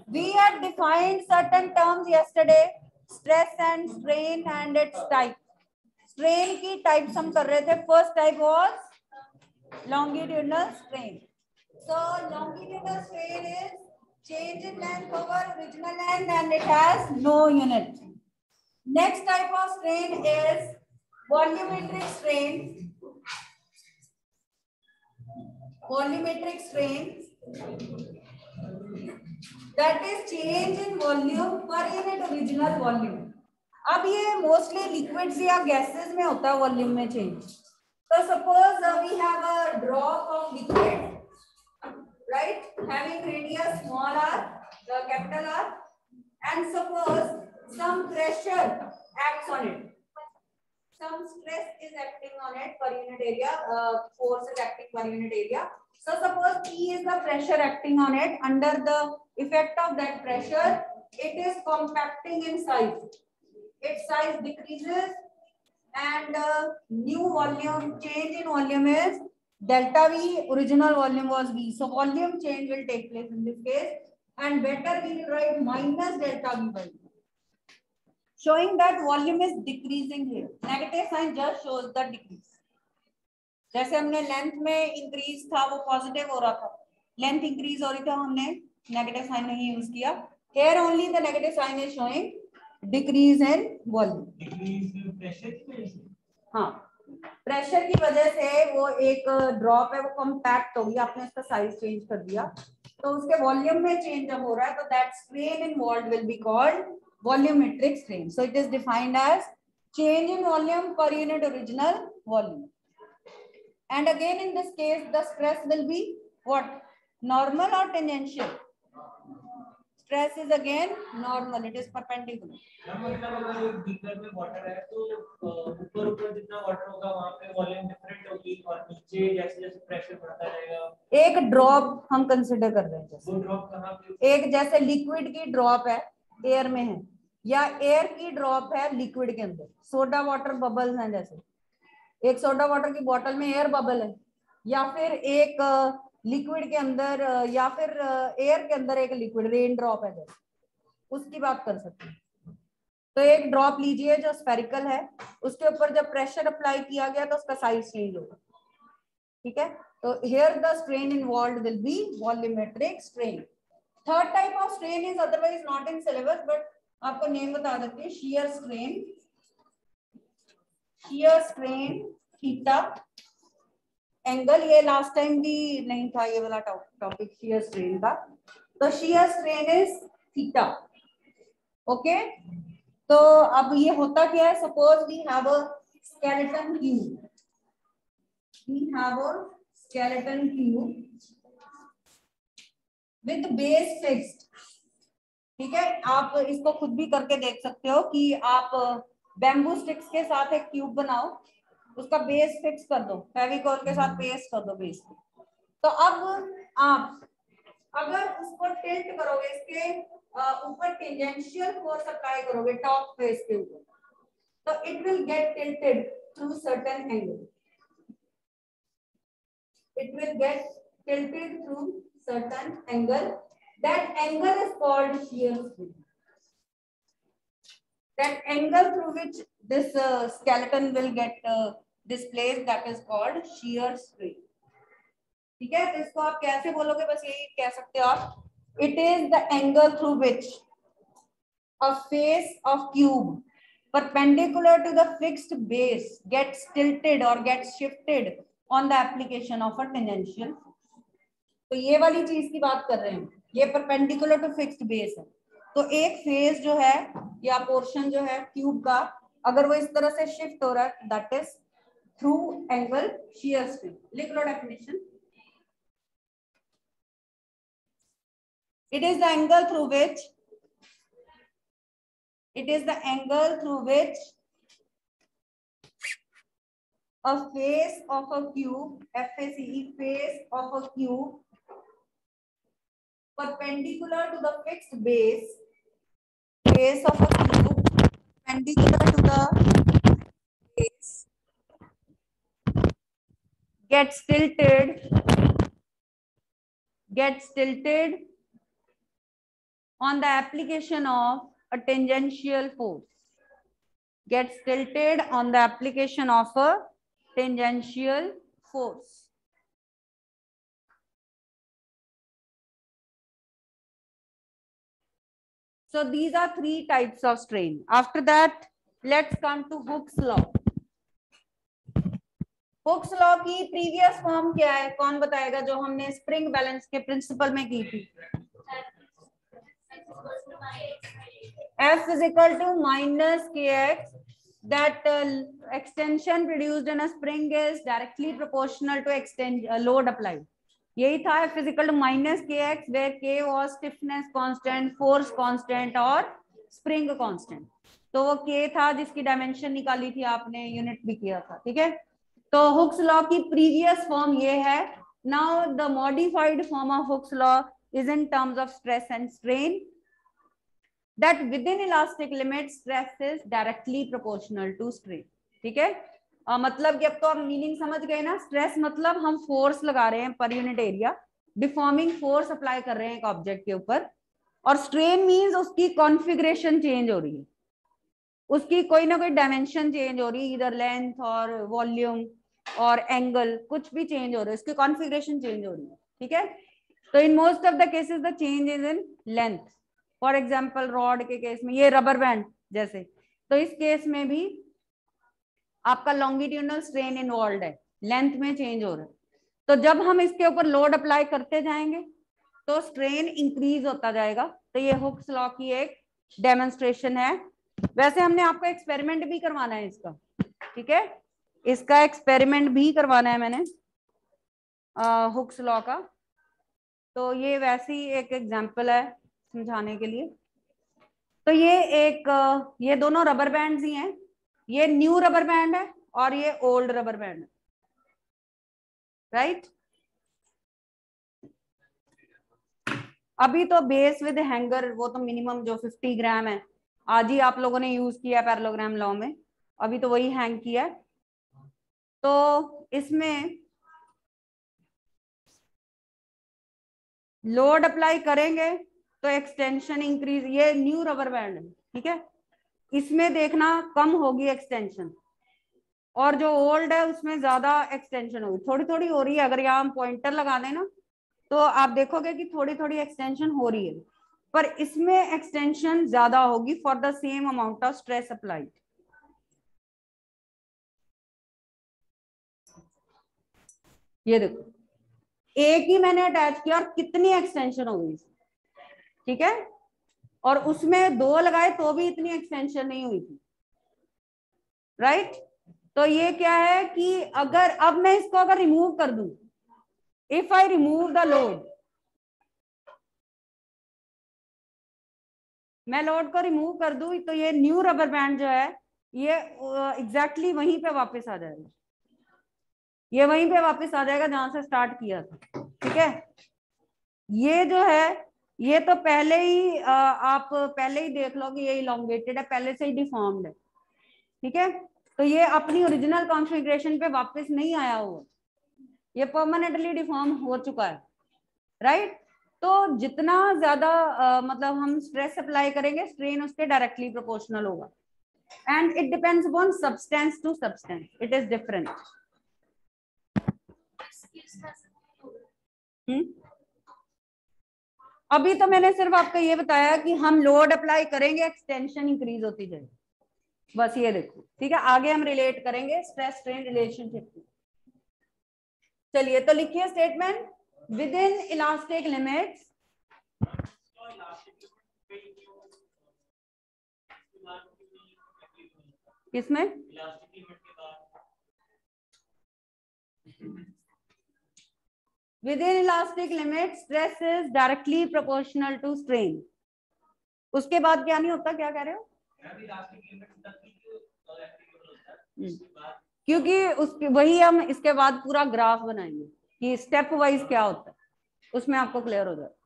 We had defined certain terms yesterday, stress and strain and its type. Strain की types हम कर रहे थे. First type was longitudinal strain. So longitudinal strain is change in length over original length and it has no unit. Next type of strain is volumetric strain. Volumetric strain, that is change in volume per unit original volume. अब ये mostly liquids या gases में होता है volume में change. तो suppose we have a drop of liquid, right, having radius small r, capital R, and suppose some pressure acts on it, some stress is acting on it per unit area, force is acting per unit area. So suppose P is the pressure acting on it. Under the effect of that pressure, it is compacting in size. Its size decreases and new volume, change in volume is delta V, original volume was V. So volume change will take place in this case, and better we will write minus delta V by V, showing that volume is decreasing here. Negative sign just shows the decrease. जैसे हमने length में increase था वो positive हो रहा था, length increase हो रही था हमने नेगेटिव साइन नहीं यूज किया. Here only the negative sign is showing decrease in volume. हाँ, प्रेशर की वजह से वो एक ड्रॉप है वो कॉम्पैक्ट हो गया, आपने इसका साइज चेंज कर दिया तो उसके वॉल्यूम में चेंज जब हो रहा है तो that strain involved will be called volumetric strain. So it is defined as change in volume per unit original volume. And again in this case the stress will be what? Normal or tangential? Stress is again normal, it is perpendicular. मतलब अगर एक beaker में water है तो ऊपर ऊपर जितना water होगा वहां पे वॉल्यूम डिफरेंट होगी और नीचे जैसे जैसे प्रेशर बढ़ता रहेगा. एक ड्रॉप हम कंसीडर कर रहे हैं, जैसे वो ड्रॉप कहां पे, एक जैसे लिक्विड की ड्रॉप है एयर में है या एयर की ड्रॉप है लिक्विड के अंदर, सोडा वाटर बबल्स हैं, जैसे एक सोडा वाटर की बोतल में एयर बबल है या फिर एक लिक्विड के अंदर या फिर एयर के अंदर एक लिक्विड रेन ड्रॉप है, जैसे उसकी बात कर सकते हैं. तो एक ड्रॉप लीजिए जो स्फेरिकल है, उसके ऊपर जब प्रेशर अप्लाई किया गया तो उसका साइज चेंज होगा. ठीक है, तो here the strain involved will be volumetric strain. Third type of strain is otherwise not in syllabus but आपको नेम बता देते हैं, shear strain. Shear strain theta angle, ये लास्ट टाइम भी नहीं था ये वाला टॉपिक शियर स्ट्रेन का. तो shear strain is theta. Okay, तो अब ये होता क्या है, suppose we have a skeleton cube, we have a skeleton cube with base fixed. ठीक है, आप इसको खुद भी करके देख सकते हो कि आप बैम्बू स्टिक्स के साथ एक क्यूब बनाओ, उसका बेस फिक्स कर दो, फेविकॉल के साथ पेस्ट कर दो बेस पे. तो अब आप अगर उसको टिल्ट करोगे, इसके ऊपर टेंजेंशियल फोर्स अप्लाई करोगे टॉप फेस के ऊपर, तो it will get tilted through certain angle. It will get tilted through certain angle. That angle is called shear strain. That angle through which this skeleton will get displaced, that is called shear strain. ठीक है, तो इसको आप कैसे बोलोगे, बस यही कह सकते हो आप, it is the angle through which a face of cube perpendicular to the fixed base gets tilted or gets shifted on the application of a tangential. तो ये वाली चीज की बात कर रहे हैं, ये परपेंडिकुलर टू फिक्स्ड बेस है. तो एक फेस जो है या पोर्शन जो है क्यूब का, अगर वो इस तरह से शिफ्ट हो रहा है, that is through angle shear strain. लिख लो definition. It is the angle through which a face of a cube, FACE, face of a cube perpendicular to the fixed base, face of a cube perpendicular to the base gets tilted on the application of a tangential force. Gets tilted on the application of a tangential force. So these are three types of strain. After that, let's come to Hooke's law. Hooke's law की previous form क्या है? कौन बताएगा? जो हमने spring balance के principal में की थी. F is equal to minus kx. That extension produced in a spring is directly proportional to load applied. यही था. F is equal to minus kx, where k was stiffness constant, force constant और spring constant. तो वो k था जिसकी dimension निकाली थी आपने, यूनिट भी किया था. ठीक है. तो Hooke's law की प्रीवियस फॉर्म ये है. Now the modified form of Hooke's law is in terms of stress and strain. That within elastic limit stress is directly proportional to strain. ठीक है. मतलब कि अब तो आप मीनिंग समझ गए ना. स्ट्रेस मतलब हम फोर्स लगा रहे हैं पर unit area, deforming force apply कर रहे हैं एक ऑब्जेक्ट के ऊपर. और स्ट्रेन मींस उसकी कॉन्फ़िगरेशन चेंज हो रही है, उसकी कोई ना कोई डायमेंशन चेंज हो रही है, इधर लेंथ और वॉल्यूम और एंगल, कुछ भी चेंज हो रहा है, उसकी कॉन्फ़िगरेशन चेंज हो रही है. ठीक है. तो in most of the cases the change is in length. For example rod के केस में, ये रबर बैंड जैसे, तो इस केस में भी आपका लॉन्गिट्यूडनल स्ट्रेन इन्वॉल्व है, लेंथ में चेंज हो रहा है. तो जब हम इसके ऊपर लोड अप्लाई करते जाएंगे तो स्ट्रेन इंक्रीज होता जाएगा. तो ये हुक्स लॉ की एक डेमोन्स्ट्रेशन है. वैसे हमने आपको एक्सपेरिमेंट भी करवाना है इसका. ठीक है. इसका एक्सपेरिमेंट भी करवाना है मैंने हुक्स लॉ का. तो ये वैसी एक एग्जांपल है समझाने के लिए. तो ये दोनों रबर बैंड्स ही हैं. ये न्यू रबर बैंड है और ये ओल्ड रबर बैंड है. राइट. अभी तो बेस विद हैंगर वो तो मिनिमम जो 50 ग्राम है, आज ही आप लोगों ने यूज किया पैरेललोग्राम लॉ में, अभी तो वही हैंग किया है. तो इसमें लोड अप्लाई करेंगे तो एक्सटेंशन इंक्रीज. ये न्यू रबर बैंड है. ठीक है. इसमें देखना कम होगी एक्सटेंशन, और जो ओल्ड है उसमें ज्यादा एक्सटेंशन होगी. थोड़ी थोड़ी हो रही है. अगर यहाँ हम पॉइंटर लगा दें ना तो आप देखोगे कि थोड़ी थोड़ी एक्सटेंशन हो रही है, पर इसमें एक्सटेंशन ज्यादा होगी for the same amount of stress applied. ये देखो, एक ही मैंने अटैच किया और कितनी एक्सटेंशन हो गई. ठीक है. और उसमें दो लगाए तो भी इतनी एक्सटेंशन नहीं हुई थी. राइट. तो ये क्या है कि अगर अब मैं इसको अगर रिमूव कर दूं, if I remove the load, मैं लोड को रिमूव कर दूं तो ये न्यू रबर बैंड जो है ये एग्जैक्टली वहीं पे वापस आ जाएगा. ये वहीं पे वापस आ जाएगा जहां से स्टार्ट किया था. ठीक है. ये जो है ये तो पहले ही आप पहले ही देख लो कि ये इलोंगेटेड है, पहले से ही डिफॉर्म्ड है. ठीक है. तो ये अपनी ओरिजिनल कॉन्फ़िगरेशन पे वापस नहीं आया हुआ, ये परमानेंटली डिफॉर्म हो चुका है. राइट. तो जितना ज्यादा मतलब हम स्ट्रेस अप्लाई करेंगे, स्ट्रेन उसके डायरेक्टली प्रोपोर्शनल होगा. And it depends upon substance to substance, it is different. अभी तो मैंने सिर्फ आपको ये बताया कि हम लोड अप्लाई करेंगे, एक्सटेंशन इंक्रीज होती जाएगी. बस ये देखो. ठीक है. आगे हम रिलेट करेंगे स्ट्रेस स्ट्रेन रिलेशनशिप. चलिए तो लिखिए statement. Within elastic limits, किसमें? Within elastic limit, stress is directly proportional to strain. उसके बाद क्या नहीं होता? क्या कह रहे हो? क्योंकि उसके वही हम इसके बाद पूरा ग्राफ बनाएंगे कि स्टेप वाइज क्या होता है, उसमें आपको क्लियर हो जाए.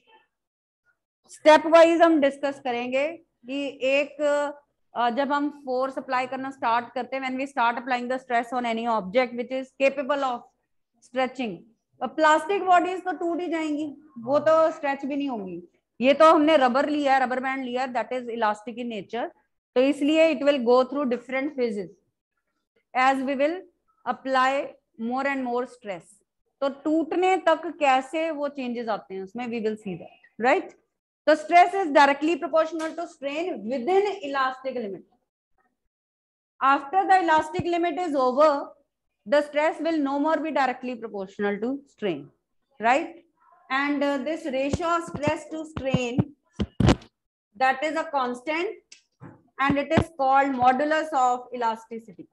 स्टेप वाइज हम डिस्कस करेंगे कि एक जब हम फोर्स अप्लाई करना स्टार्ट करते हैं, when we start applying the stress on any object which is capable of stretching. Plastic bodies तो टूट ही जाएंगी, वो तो स्ट्रेच भी नहीं होंगी. ये तो हमने रबर लिया, रबर बैंड लिया, that is elastic in nature, तो इसलिए it will go through different phases as we will apply more and more stress. तो टूटने तक कैसे वो चेंजेस आते हैं उसमें we will see that, right. तो stress is directly proportional to strain within elastic limit. After the elastic limit is over, the stress will no more be directly proportional to strain, right? And this ratio of stress to strain, that is a constant and it is called modulus of elasticity.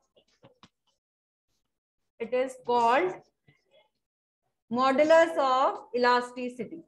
It is called modulus of elasticity.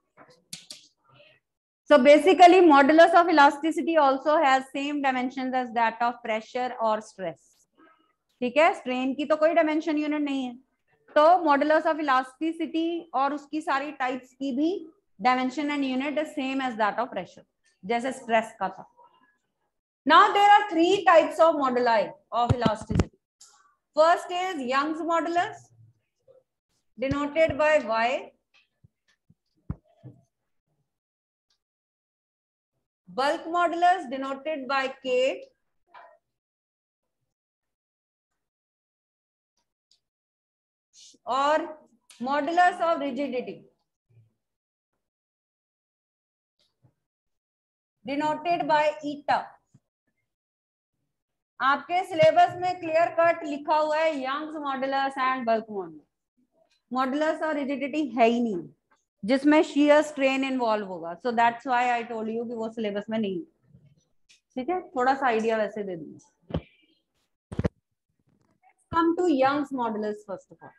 So basically modulus of elasticity also has same dimensions as that of pressure or stress. ठीक है, strain की तो कोई dimension unit नहीं है, तो modulus of elasticity और उसकी सारी टाइप्स की भी dimension and unit is same as that of pressure, जैसे स्ट्रेस का था। Now there are 3 types of moduli of elasticity. First is Young's modulus denoted by Y, bulk modulus denoted by K, और modulus of rigidity denoted by eta. आपके syllabus में clear cut लिखा हुआ है Young's modulus and bulk modulus. Modulus और rigidity है ही नहीं जिसमें shear स्ट्रेन इन्वॉल्व होगा, so that's why I told you कि वो सिलेबस में नहीं। ठीक है, थोड़ा सा आइडिया वैसे दे दूंगा। Come to Young's modulus. First of all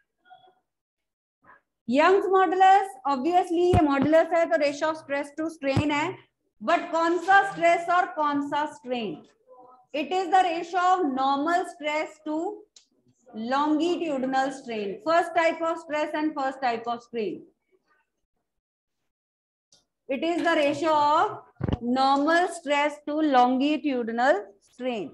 Young's modulus, obviously ये मॉडुलस है तो ratio of stress to strain है, बट कौन सा स्ट्रेस और कौन सा strain? It is the ratio of normal stress to longitudinal strain, first type of stress and first type of strain. It is the ratio of normal stress to longitudinal strain.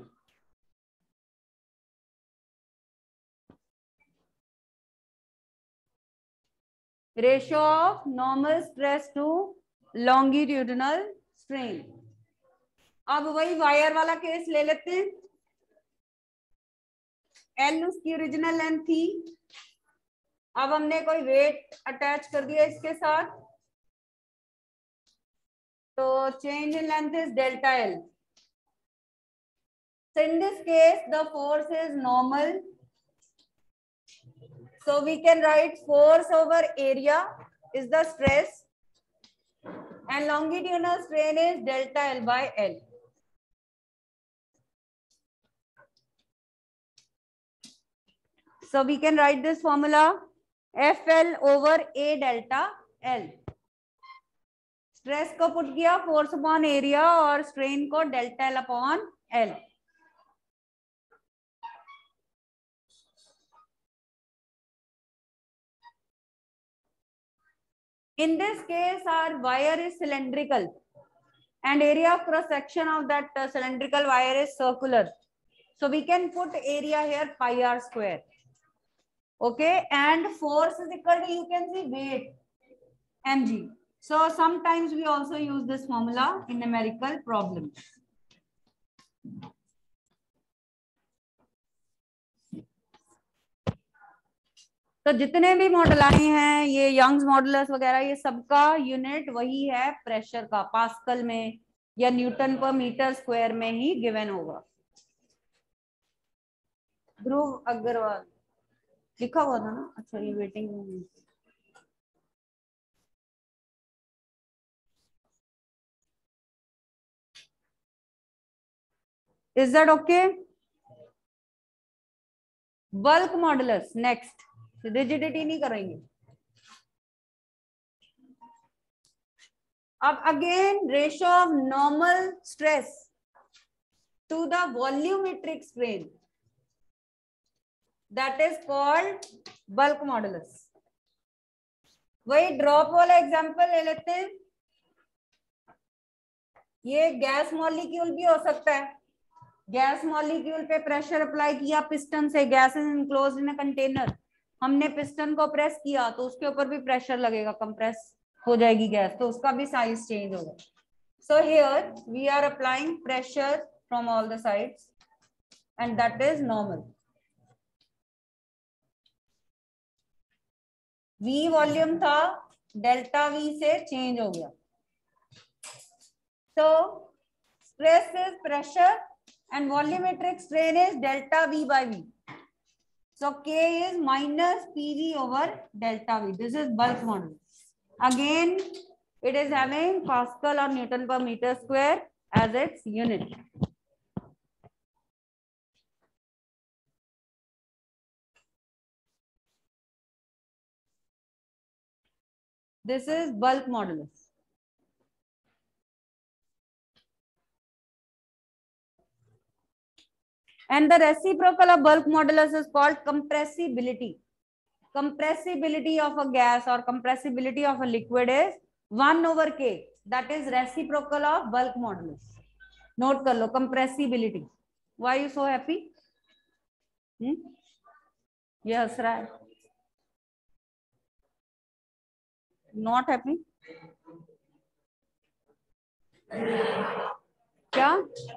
Ratio of normal stress to longitudinal strain. अब वही wire वाला case ले लेते हैं। L उसकी original length थी, अब हमने कोई वेट अटैच कर दिया इसके साथ, तो change in length is delta L. So in this case the force is normal, so we can write force over area is the stress and longitudinal strain is delta L by L. So we can write this formula FL over A delta L. Stress को put किया force upon area और strain को delta L upon L. In this case our wire is cylindrical and area of cross section of that cylindrical wire is circular, so we can put area here pi r square. Okay, and force is equal to, you can see, weight mg. So sometimes we also use this formula in numerical problems. तो जितने भी model आए हैं ये Young's modulus वगैरह, ये सबका unit वही है प्रेशर का, पास्कल में या न्यूटन पर मीटर स्क्वायर में ही गिवन होगा। ध्रुव अग्रवाल लिखा हुआ था ना? अच्छा, ये वेटिंग में। Is that okay? Bulk modulus next, rigidity नहीं करेंगे। अब again ratio of normal stress to the volumetric strain, that is called bulk modulus. वही ड्रॉप वाला एग्जांपल ले लेते हैं। ये गैस मॉलिक्यूल भी हो सकता है। गैस मॉलिक्यूल पे प्रेशर अप्लाई किया पिस्टन से, gas is enclosed in a container, हमने पिस्टन को प्रेस किया तो उसके ऊपर भी प्रेशर लगेगा, कंप्रेस हो जाएगी गैस, तो उसका भी साइज चेंज होगा. So here we are applying pressure from all the sides and that is normal. V volume था, डेल्टा V से चेंज हो गया. तो stress is pressure and volumetric strain is delta V by V. So K is minus PV over delta V. This is bulk model. Again, it is having Pascal or Newton per meter square as its unit. This is bulk modulus. And the reciprocal of bulk modulus is called compressibility. Compressibility of a gas or compressibility of a liquid is 1 over K. That is reciprocal of bulk modulus. Note कर लो compressibility. Why are you so happy? ये हंस रहा है. Not happy? क्या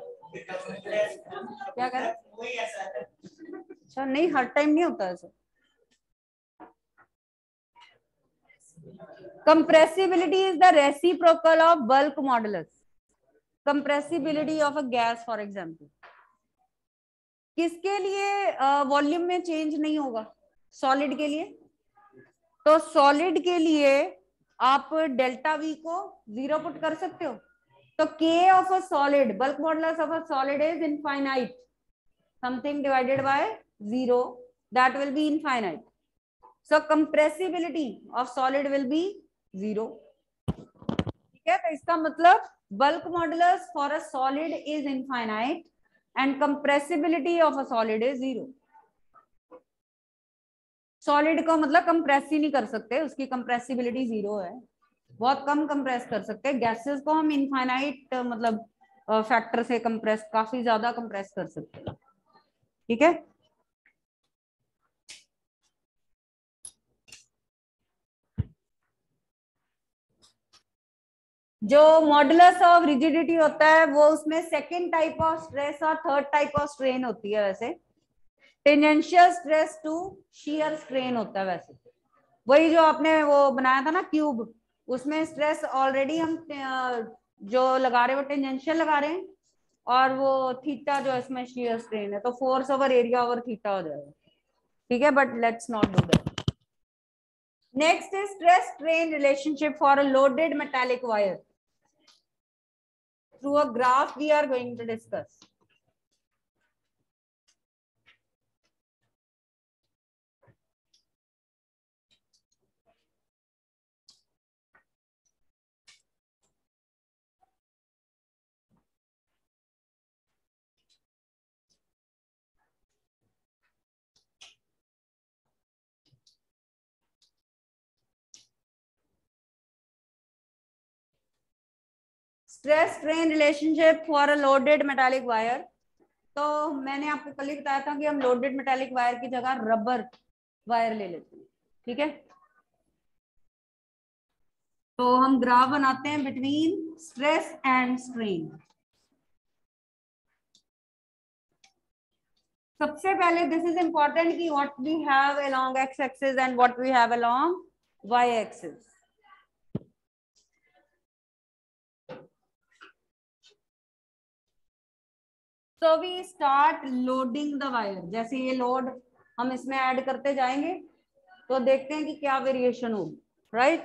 क्या कर? अच्छा नहीं, हर टाइम नहीं होता ऐसा. Compressibility is the reciprocal of bulk modulus. Compressibility of a gas, for example. किसके लिए वॉल्यूम में चेंज नहीं होगा? सॉलिड के लिए. तो सॉलिड के लिए आप डेल्टा वी को 0 पुट कर सकते हो. तो K of a solid, bulk modulus of a solid is infinite. Something divided by 0, that will be infinite. So compressibility of solid will be 0. ठीक है, तो इसका मतलब bulk modulus for a solid is infinite and compressibility of a solid is 0. Solid को मतलब compress ही नहीं कर सकते, उसकी कंप्रेसिबिलिटी 0 है. बहुत कम कंप्रेस कर सकते हैं. गैसेस को हम इनफाइनाइट मतलब फैक्टर से कंप्रेस, काफी ज्यादा कंप्रेस कर सकते हैं. ठीक है. जो मॉडुलस ऑफ रिजिडिटी होता है वो उसमें सेकेंड टाइप ऑफ स्ट्रेस और थर्ड टाइप ऑफ स्ट्रेन होती है. वैसे tangential stress to shear strain होता है. वैसे वही जो आपने वो बनाया था ना क्यूब, उसमें स्ट्रेस ऑलरेडी हम जो लगा रहे हैं वो टेंजेंशियल लगा रहे हैं, और वो थीटा जो इसमें शियर स्ट्रेन है, तो force over area over theta हो जाएगा. ठीक है, but let's not do that. Next is stress strain relationship for a loaded metallic wire. Through a graph we are going to discuss. Stress strain relationship for a loaded metallic wire. तो मैंने आपको कल ही बताया था कि हम loaded metallic wire की जगह रबर वायर ले लेते हैं. ठीक है, तो हम ग्राफ बनाते हैं बिटवीन स्ट्रेस एंड स्ट्रेन. सबसे पहले दिस इज इंपॉर्टेंट कि what we have along X axis and what we have along Y axis. So we start loading the wire. जैसे ये लोड हम इसमें ऐड करते जाएंगे तो देखते हैं कि क्या वेरिएशन होगी. राइट,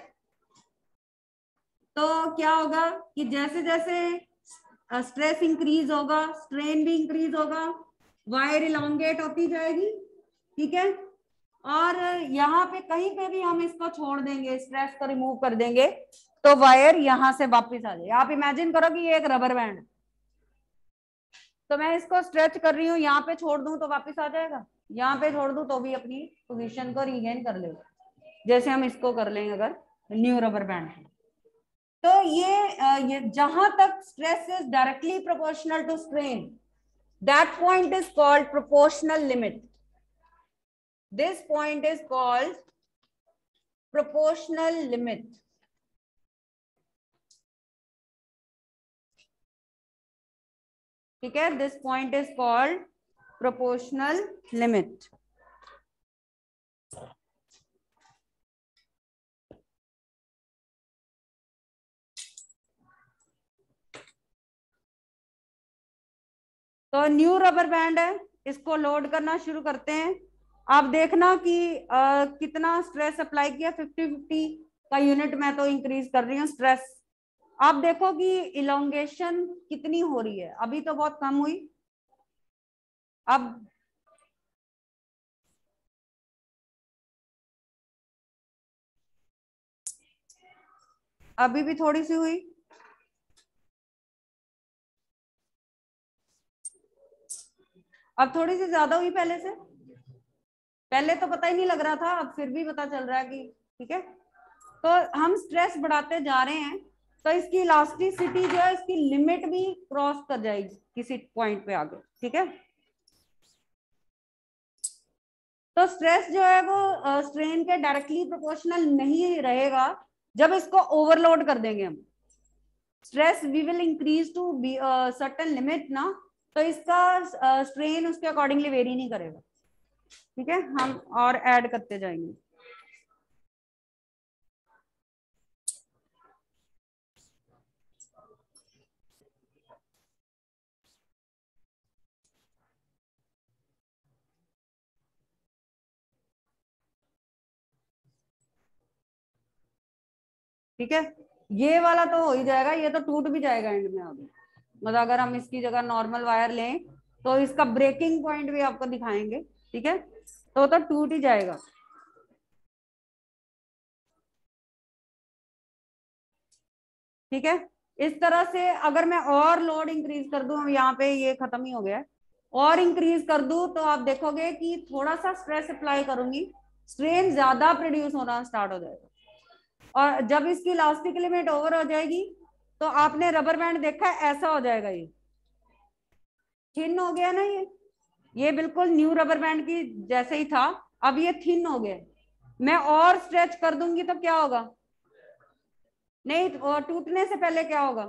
तो क्या होगा कि जैसे जैसे स्ट्रेस इंक्रीज होगा स्ट्रेन भी इंक्रीज होगा, वायर इलोंगेट होती जाएगी. ठीक है, और यहाँ पे कहीं पे भी हम इसको छोड़ देंगे, स्ट्रेस को रिमूव कर देंगे, तो वायर यहाँ से वापस आ जाएगी. आप इमेजिन करो कि ये एक रबर बैंड, तो मैं इसको स्ट्रेच कर रही हूँ, यहाँ पे छोड़ दूं तो वापस आ जाएगा, यहाँ पे छोड़ दूं तो भी अपनी पोजीशन को रीगेन कर लेगा, जैसे हम इसको कर लेंगे अगर न्यू रबर बैंड है. तो ये जहां तक stress is directly proportional to strain, that point is called proportional limit. This point is called proportional limit. ठीक है, this point is called proportional limit. तो न्यू रबर बैंड है, इसको लोड करना शुरू करते हैं। आप देखना कि कितना स्ट्रेस अप्लाई किया, 50-50 का यूनिट मैं तो इंक्रीज कर रही हूँ स्ट्रेस। आप देखो कि इलोंगेशन कितनी हो रही है, अभी तो बहुत कम हुई, अब अभी भी थोड़ी सी हुई, अब थोड़ी सी ज्यादा हुई पहले से। पहले तो पता ही नहीं लग रहा था, अब फिर भी पता चल रहा है कि ठीक है। तो हम स्ट्रेस बढ़ाते जा रहे हैं, तो इसकी इलास्टिसिटी जो है इसकी लिमिट भी क्रॉस कर जाएगी किसी पॉइंट पे आगे, ठीक है। तो स्ट्रेस जो है वो स्ट्रेन के डायरेक्टली प्रोपोर्शनल नहीं रहेगा जब इसको ओवरलोड कर देंगे हम। Stress we will increase to be certain limit ना, तो इसका स्ट्रेन उसके अकॉर्डिंगली वेरी नहीं करेगा, ठीक है। हम और ऐड करते जाएंगे। ठीक है, ये वाला तो हो ही जाएगा, ये तो टूट भी जाएगा एंड में अभी। मतलब अगर हम इसकी जगह नॉर्मल वायर लें तो इसका ब्रेकिंग पॉइंट भी आपको दिखाएंगे, ठीक है। तो टूट ही जाएगा। ठीक है, इस तरह से अगर मैं और लोड इंक्रीज कर दूं, यहाँ पे ये खत्म ही हो गया है, और इंक्रीज कर दूं तो आप देखोगे कि थोड़ा सा स्ट्रेस अप्लाई करूंगी, स्ट्रेन ज्यादा प्रोड्यूस होना स्टार्ट हो जाएगा। और जब इसकी इलास्टिक लिमिट ओवर हो जाएगी तो आपने रबर बैंड देखा है, ऐसा हो जाएगा, ये थिन हो गया ना, ये बिल्कुल न्यू रबर बैंड की जैसे ही था, अब ये थिन हो गया। मैं और स्ट्रेच कर दूंगी तो क्या होगा, नहीं और टूटने से पहले क्या होगा,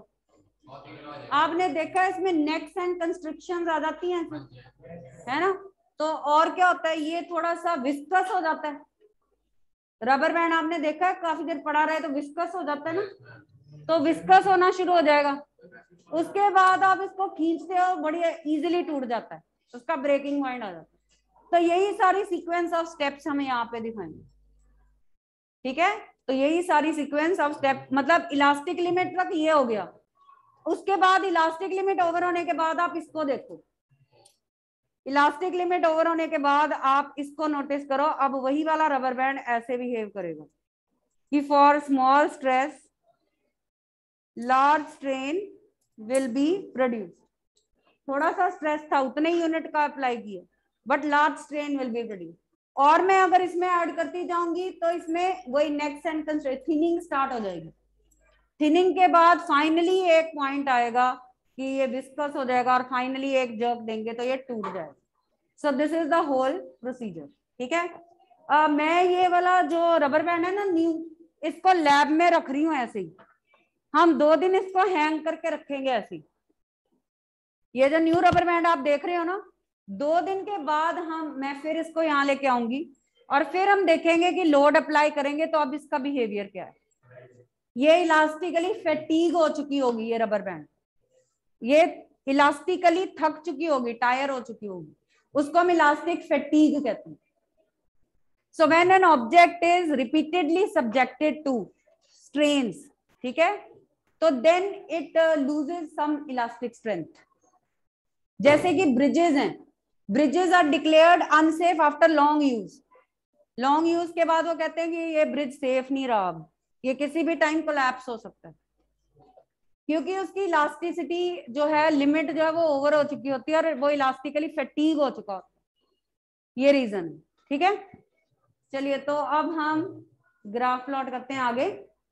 आपने देखा है इसमें नेक्स एंड कंस्ट्रक्शन आ जाती हैं, है ना। तो और क्या होता है, ये थोड़ा सा विस्कस हो जाता है। रबर बैंड आपने देखा है काफी देर पड़ा रहे तो विस्कस हो जाता है ना, तो विस्कस होना शुरू हो जाएगा। उसके बाद आप इसको खींचते हो, बड़ी इजीली टूट जाता है, उसका ब्रेकिंग पॉइंट आ जाता है। तो यही सारी सीक्वेंस ऑफ स्टेप्स हमें यहाँ पे दिखाएंगे, ठीक है। तो यही सारी सीक्वेंस ऑफ स्टेप, मतलब इलास्टिक लिमिट तक ये हो गया। उसके बाद इलास्टिक लिमिट ओवर होने के बाद आप इसको देखो, इलास्टिक लिमिट ओवर होने के बाद आप इसको नोटिस करो, अब वही वाला रबर बैंड ऐसे बिहेव करेगा कि for small stress large strain will be produce. थोड़ा सा स्ट्रेस था, उतने ही यूनिट का अप्लाई किया, but large strain will be produce. और मैं अगर इसमें ऐड करती जाऊंगी तो इसमें वही नेक्स्ट एंड थिनिंग स्टार्ट हो जाएगी। थिनिंग के बाद फाइनली एक पॉइंट आएगा कि ये विस्कस हो जाएगा, और फाइनली एक जर्क देंगे तो ये टूट जाएगा। So this is the whole procedure, ठीक है। मैं ये वाला जो रबर बैंड है ना न्यू, इसको लैब में रख रही हूँ ऐसे ही, हम 2 दिन इसको हैंग करके रखेंगे ऐसे ही। ये जो न्यू रबर बैंड आप देख रहे हो ना, 2 दिन के बाद मैं फिर इसको यहाँ लेके आऊंगी, और फिर हम देखेंगे कि लोड अप्लाई करेंगे तो अब इसका बिहेवियर क्या है। ये इलास्टिकली फैटीग हो चुकी होगी, ये रबर बैंड ये इलास्टिकली थक चुकी होगी, टायर हो चुकी होगी, उसको हम इलास्टिक फैटीग कहते हैं। So when an object is repeatedly subjected to strains, ठीक है, तो then it loses some elastic strength. जैसे कि ब्रिजेस हैं, bridges are declared unsafe after long use. Long use के बाद वो कहते हैं कि ये ब्रिज सेफ नहीं रहा, अब ये किसी भी टाइम कोलैप्स हो सकता है, क्योंकि उसकी इलास्टिसिटी जो है, लिमिट जो है वो ओवर हो चुकी होती है, और वो इलास्टिकली फैटीग हो चुका होता है, ये रीजन है, ठीक है। चलिए, तो अब हम ग्राफ प्लॉट करते हैं आगे।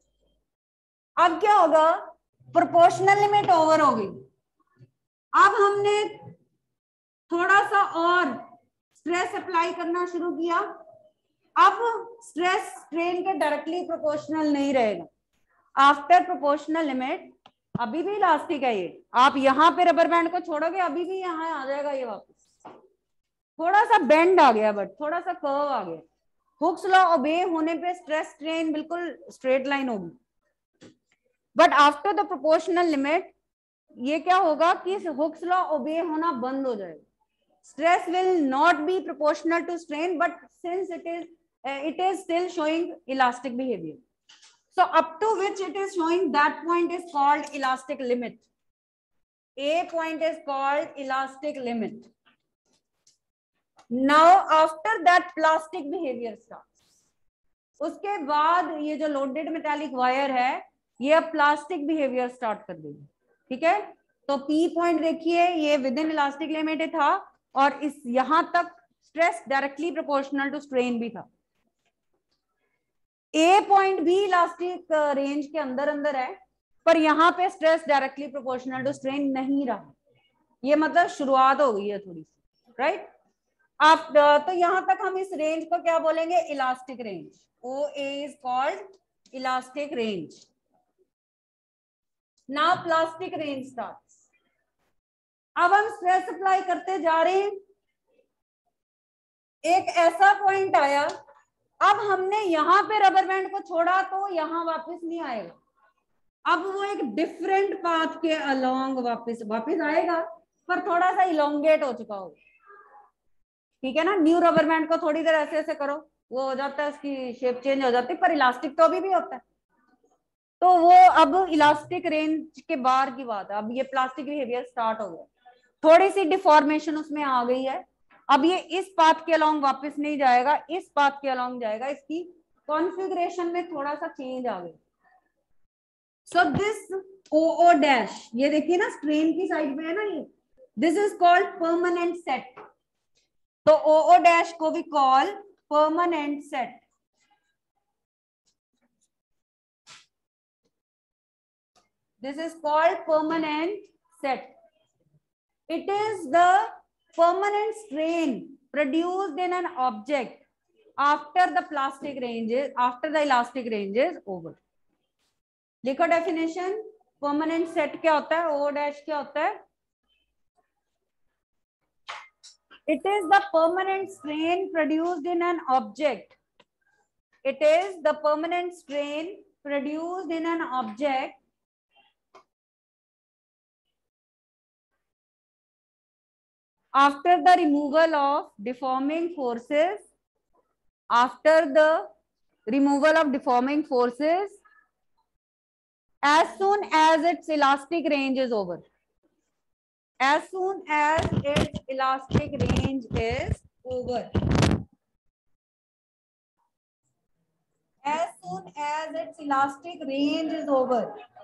अब क्या होगा, प्रोपोर्शनल लिमिट ओवर हो गई, अब हमने थोड़ा सा और स्ट्रेस अप्लाई करना शुरू किया। अब स्ट्रेस स्ट्रेन के डायरेक्टली प्रोपोर्शनल नहीं रहेगा। आफ्टर प्रोपोर्शनल लिमिट अभी भी इलास्टिक है ये। आप यहाँ पे रबर बैंड को छोड़ोगे अभी भी यहाँ आ जाएगा ये वापस। थोड़ा सा बेंड आ गया, बट थोड़ा सा कर्व आ गया। हुक्स लॉ ओबे होने पे स्ट्रेस स्ट्रेन बिल्कुल स्ट्रेट लाइन होगी, but after the proportional limit ये क्या होगा कि हुक्स लॉ ओबे होना बंद हो जाएगा। Stress will not be proportional to strain, but since it is still showing elastic behavior. So up to which it is showing, that point is called elastic limit. A point is called elastic limit. Now after that plastic behavior starts. उसके बाद ये जो loaded metallic wire है ये अब plastic behaviour start कर देगी। ठीक है, तो P पॉइंट देखिए ये विद इन इलास्टिक लिमिट था और इस यहां तक stress directly proportional to strain भी था। ए पॉइंट भी इलास्टिक रेंज के अंदर अंदर है, पर यहाँ पे stress directly proportional to strain नहीं रहा। ये मतलब शुरुआत हो गई है थोड़ी सी, राइट। आप तो यहां तक हम इस रेंज को क्या बोलेंगे, elastic range. O A is called elastic range. Now plastic range starts. अब हम स्ट्रेस अप्लाई करते जा रहे हैं, एक ऐसा पॉइंट आया, अब हमने यहाँ पे रबर बैंड को छोड़ा तो यहाँ वापस नहीं आएगा, अब वो एक डिफरेंट पाथ के अलोंग वापस आएगा, पर थोड़ा सा इलोंगेट हो चुका होगा। ठीक है ना, न्यू रबर बैंड को थोड़ी देर ऐसे ऐसे करो, वो हो जाता है, उसकी शेप चेंज हो जाती है, पर इलास्टिक तो अभी भी होता है। तो वो अब इलास्टिक रेंज के बाहर की बात है, अब ये प्लास्टिक बिहेवियर स्टार्ट हो गया, थोड़ी सी डिफॉर्मेशन उसमें आ गई है। अब ये इस पाथ के अलोंग वापस नहीं जाएगा, इस पाथ के अलोंग जाएगा, इसकी कॉन्फ़िगरेशन में थोड़ा सा चेंज आ गया। सो दिस ओ डैश, ये देखिए ना स्ट्रेन की साइड में है ना ये, this is called permanent set. तो ओ डैश को भी call permanent set. This is called permanent set. It is the permanent strain produced in an object after the elastic range is over. लिखो definition, permanent set क्या होता है, O dash क्या होता है? It is the permanent strain produced in an object. It is the permanent strain produced in an object after the removal of deforming forces, as soon as its elastic range is over. As soon as its elastic range is over. As soon as its elastic range is over.